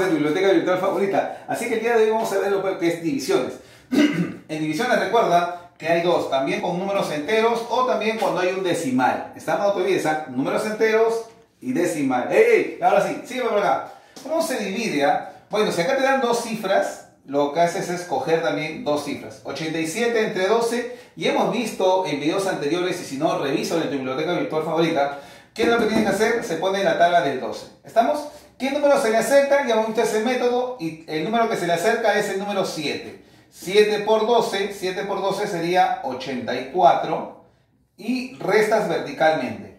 en tu biblioteca virtual favorita. Así que el día de hoy vamos a ver lo que es divisiones. En divisiones recuerda que hay dos, también con números enteros o también cuando hay un decimal. No te olvides, números enteros y decimal. ¡Ey! Ahora sí, sígueme por acá. ¿Cómo se divide? Bueno, si acá te dan dos cifras, lo que haces es coger también dos cifras. 87 entre 12, y hemos visto en videos anteriores, y si no, revísalo en tu biblioteca virtual favorita. ¿Qué es lo que tienes que hacer? Se pone en la tabla del 12. ¿Estamos? ¿Qué número se le acerca? Ya hemos visto ese método, y el número que se le acerca es el número 7. 7 por 12 sería 84, y restas verticalmente.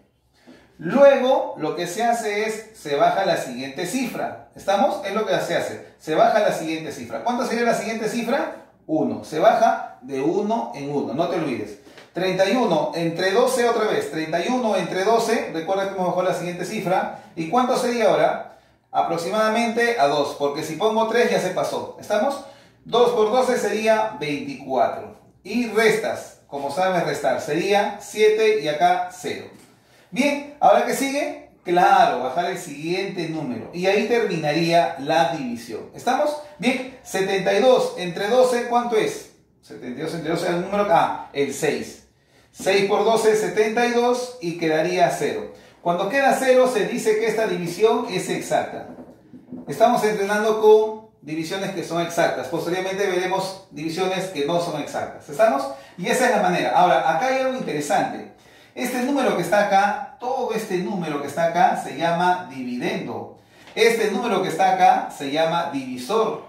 Luego, lo que se hace es, se baja la siguiente cifra. ¿Estamos? Es lo que se hace. Se baja la siguiente cifra. ¿Cuánto sería la siguiente cifra? 1. Se baja de 1 en 1. No te olvides. 31 entre 12 otra vez. 31 entre 12. Recuerda que hemos bajado la siguiente cifra. ¿Y cuánto sería ahora? Aproximadamente a 2. Porque si pongo 3 ya se pasó. ¿Estamos? 2 por 12 sería 24. Y restas. Como sabes restar. Sería 7 y acá 0. Bien, ¿ahora qué sigue? Claro, bajar el siguiente número. Y ahí terminaría la división. ¿Estamos? Bien, 72 entre 12, ¿cuánto es? 72 entre 12 es el número... el 6. 6 por 12 es 72 y quedaría 0. Cuando queda 0 se dice que esta división es exacta. Estamos entrenando con divisiones que son exactas. Posteriormente veremos divisiones que no son exactas. ¿Estamos? Y esa es la manera. Ahora, acá hay algo interesante. Este número que está acá, todo este número que está acá se llama dividendo. Este número que está acá se llama divisor.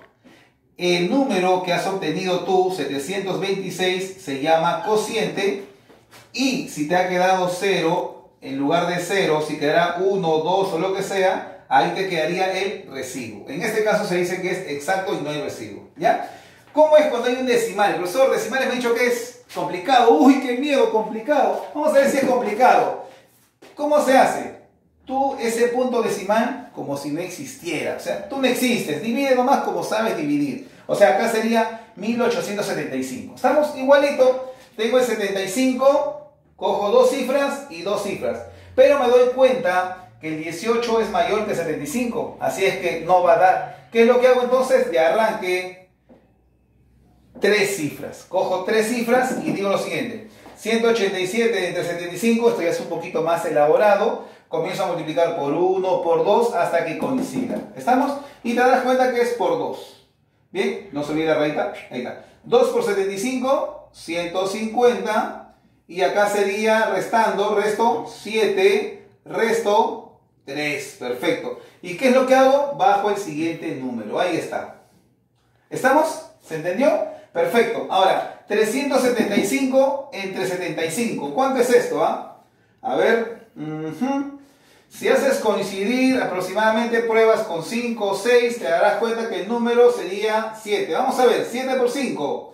El número que has obtenido tú, 726, se llama cociente. Y si te ha quedado 0, en lugar de 0, si quedará 1, 2 o lo que sea, ahí te quedaría el residuo. En este caso se dice que es exacto y no hay residuo. ¿Ya? ¿Cómo es cuando hay un decimal? El profesor decimales me ha dicho que es complicado. Uy, qué miedo, complicado. Vamos a ver si es complicado. ¿Cómo se hace? Tú ese punto decimal como si no existiera. O sea, tú no existes. Divide nomás como sabes dividir. O sea, acá sería 1875. ¿Estamos? Igualito. Tengo el 75, cojo dos cifras y dos cifras. Pero me doy cuenta que el 18 es mayor que el 75. Así es que no va a dar. ¿Qué es lo que hago entonces? De arranque, tres cifras. Cojo tres cifras y digo lo siguiente. 187 entre 75, esto ya es un poquito más elaborado. Comienzo a multiplicar por 1, por 2, hasta que coincida. ¿Estamos? Y te das cuenta que es por 2. Bien, no se olvide la rayita. Ahí está. 2 por 75, 150. Y acá sería restando, resto 7, resto 3. Perfecto. ¿Y qué es lo que hago? Bajo el siguiente número. Ahí está. ¿Estamos? ¿Se entendió? Perfecto. Ahora, 375 entre 75. ¿Cuánto es esto? A ver. Si haces coincidir aproximadamente pruebas con 5 o 6, te darás cuenta que el número sería 7. Vamos a ver. 7 por 5,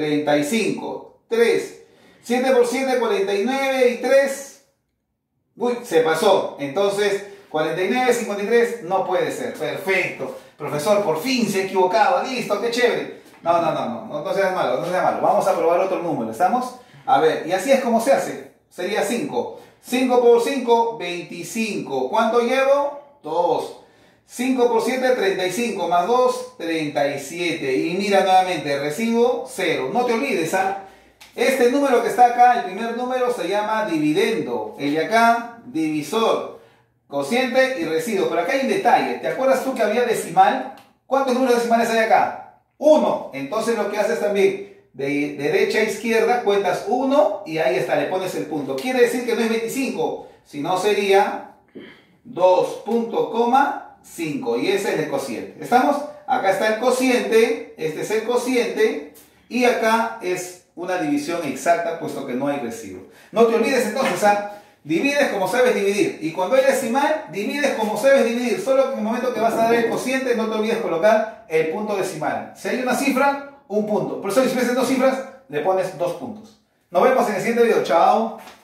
35. 3. 7 por 7, 49 y 3. Uy, se pasó. Entonces, 49, 53 no puede ser. Perfecto. Profesor, por fin se ha equivocado. Listo, qué chévere. No seas malo, no seas malo. Vamos a probar otro número, ¿estamos? A ver, y así es como se hace. Sería 5. 5 por 5, 25. ¿Cuánto llevo? 2. 5 por 7, 35. Más 2, 37. Y mira nuevamente, recibo 0. No te olvides, este número que está acá, el primer número, se llama dividendo. El de acá, divisor. Cociente y residuo. Pero acá hay un detalle. ¿Te acuerdas tú que había decimal? ¿Cuántos números decimales hay acá? 1. Entonces lo que haces también, de derecha a izquierda, cuentas 1 y ahí está, le pones el punto. Quiere decir que no es 25, sino sería 2.5 y ese es el cociente. ¿Estamos? Acá está el cociente, este es el cociente y acá es una división exacta puesto que no hay residuo. No te olvides entonces, divides como sabes dividir. Y cuando hay decimal, divides como sabes dividir. Solo que en el momento que vas a dar el cociente, no te olvides colocar el punto decimal. Si hay una cifra, un punto. Por eso si ves dos cifras, le pones 2 puntos. Nos vemos en el siguiente video. Chao.